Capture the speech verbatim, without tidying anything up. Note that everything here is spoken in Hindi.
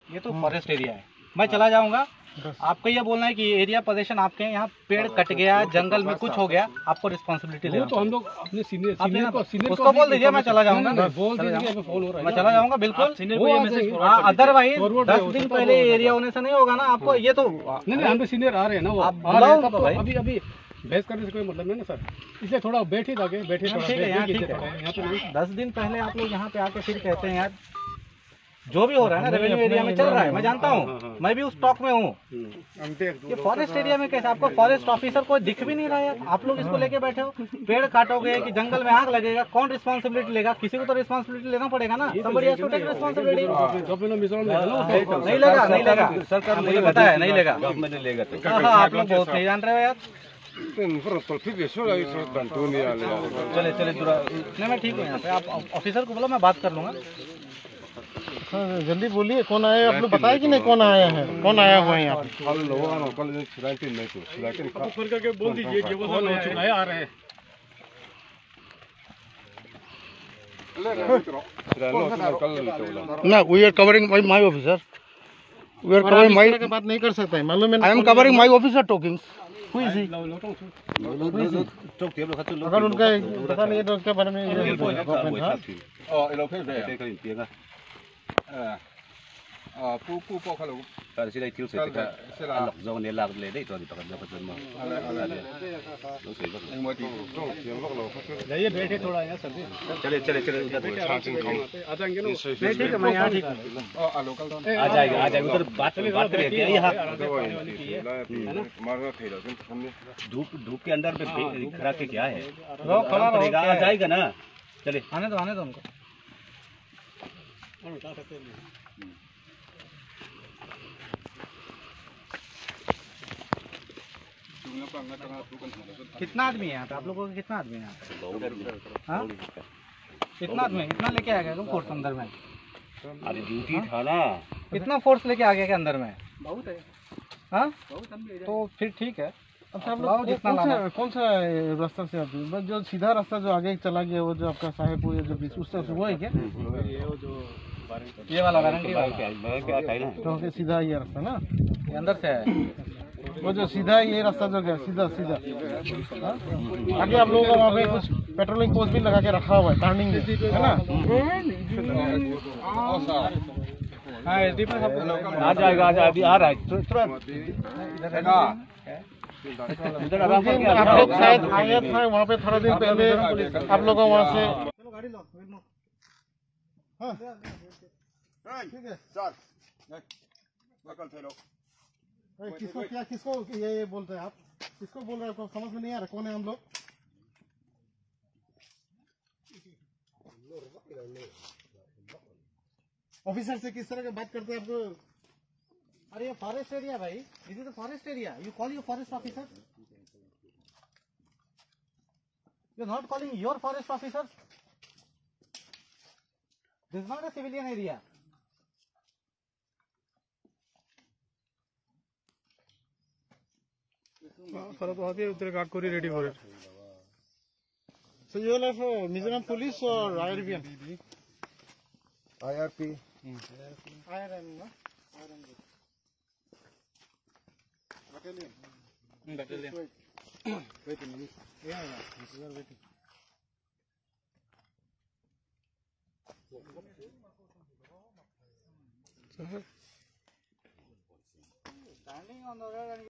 ये तो फॉरेस्ट एरिया है, मैं चला जाऊंगा। आपका ये बोलना है कि एरिया पोजीशन आपके यहाँ पेड़ कट गया, जंगल में कुछ हो गया, आपको रिस्पॉन्सिबिलिटी लेना। तो हम लोग अपने सीनियर सीनियर को सीनियर उसको बोल दीजिए मैं चला जाऊंगा, मैं चला जाऊंगा बिल्कुल। अदरवाइज दस दिन पहले एरिया होने से नहीं होगा ना आपको। ये तो नहीं नहीं हम सीनियर आ रहे हैं ना, वो आप बुलाओ तो भाई। अभी अभी बहस करने से कोई मतलब नहीं ना सर, इसलिए थोड़ा बैठे जाके बैठे ठीक है यहाँ ठीक है। यहाँ पे दस दिन पहले आप लोग यहाँ पे आके फिर कहते हैं यार जो भी हो रहा है ना रेवेन्यू एरिया में चल रहा है, मैं जानता हूँ, मैं भी उस स्टॉक में हूँ। ये फॉरेस्ट एरिया में कैसे आपको फॉरेस्ट ऑफिसर कोई दिख भी नहीं रहा है, आप लोग इसको लेके बैठे हो। पेड़ काटोगे कि जंगल में आग लगेगा, कौन रिस्पॉन्सिबिलिटी लेगा? किसी को तो रिस्पॉन्सिबिलिटी लेना पड़ेगा ना। somebody has to take responsibility। नहीं लेगा नहीं लेगा सरकार, मुझे पता है नहीं लेगा। आप लोग बहुत नहीं जान रहे हो यार। चले चले नहीं मैं ठीक हूँ यहाँ पे, आप ऑफिसर को बोलो मैं बात कर लूँगा। हाँ, जल्दी बोलिए कौन आया, आप लोग बताए कि नहीं कौन आया है, कौन आया हुआ है यहाँ पे? फोन करके बोल दीजिए कि वो कौन हो चुका है, आ रहे हैं। ना we are covering my officer, we are covering my की बात नहीं कर सकता है मालूम है। I am covering my officer talking हुई सी। अगर उनका पता नहीं है तो उसके बारे में à pu pu po khalo ta si dai thiếu sợi ta lọc dầu này làm lấy đấy rồi thì bắt đầu bắt जाइए बैठे थोड़ा यहाँ सर। चले चले चले उधर आ जाएंगे ना। नहीं ठीक है मैं यहाँ ठीक हूँ। आ जाएगा आ जाएगा उधर बात बात करेंगे यहाँ धूप धूप के अंदर में खड़ा के क्या है, खड़ा रहेगा आ जाएगा ना। चले आने दो आने दो उनको। कितना आदमी है यहाँ पे? आप लोगों का कितना आदमी है यहाँ पे? हाँ कितना आदमी इतना लेके आ गया तुम फोर्स अंदर में? अरे ड्यूटी था ना। कितना फोर्स लेके आ गया क्या अंदर में? बहुत है। हाँ तो फिर ठीक है। अच्छा आप लोग जितना कौन, कौन सा रास्ता से आते हैं? बस जो सीधा रास्ता जो आगे चला गया वो जो आपका साहेबपुर या जो बीच उस तरफ से वो है क्या? ये वाला वारंटी वाला तो सीधा ये रास्ता ना, ये अंदर से है वो जो सीधा ये रास्ता जो गया सीधा सीधा आगे आप लोगों का वहाँ पे कुछ पेट्रोलिंग पोस्ट भी लगा के रखा हुआ है टर्निंग में, है ना? हाँ एस डी पे आ जाएगा आ जाएगा अभी आ रहा है तुरंत इधर आराम से। आप लोग शायद आए थे वहाँ पे थोड़ा दिन पहले, आप लोगों वहाँ से गाड़ी लो। हाँ ठीक है सर। किसको क्या किसको ये ये बोलते हैं आप? किसको बोल रहे हैं? आपको समझ में नहीं आ रहा कौन है हम लोग? ऑफिसर से किस तरह की बात करते हैं आपको? अरे ये फॉरेस्ट एरिया भाई, this is the forest area, you call your forest officer, you are not calling your forest officer, this is not a civilian area. फरक तो आती है उधर काट कोरी ready for it. So you are for Mizoram police or I R B? I R P. I R M, no? I R M. Battalion. Battalion. Wait. Wait a minute. Yeah, yeah. We are waiting. Standing on the road and